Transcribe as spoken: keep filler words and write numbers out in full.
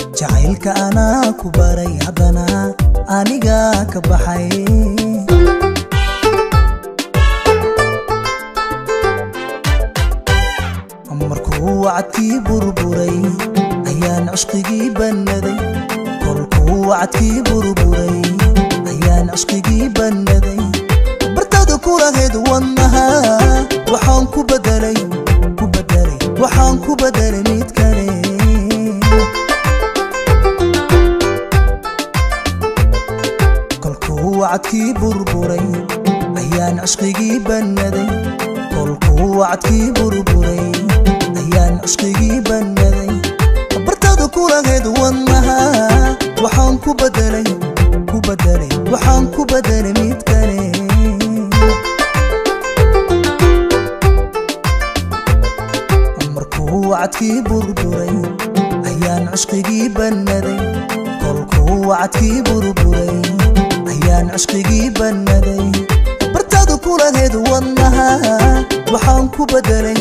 jacaylka anaa ku baray haddana aniga ka baxay markuu wacdkii burburay ayaan cishqigii bannaday kolkuu wacdkii burburay ayaan cishqigii bannaday bartada ku lahayd wadnaha waxaan ku bedelay ku bedelay waxaan ku bedelay mid kale kolkuu wacdkii burburay ayaan cishqigii bannaday kolkuu wacdkii burburay ayaan cishqigii bannaday bartada ku lahayd wadnaha waxaan ku bedelay ku bedelay waxaan ku bedelay mid kale markuu wacdkii burburay ayaan cishqigii bannaday kolkuu wacdkii burburay ayaan cishqigii bannaday bartada ku lahayd wadnaha waxaan ku bedelay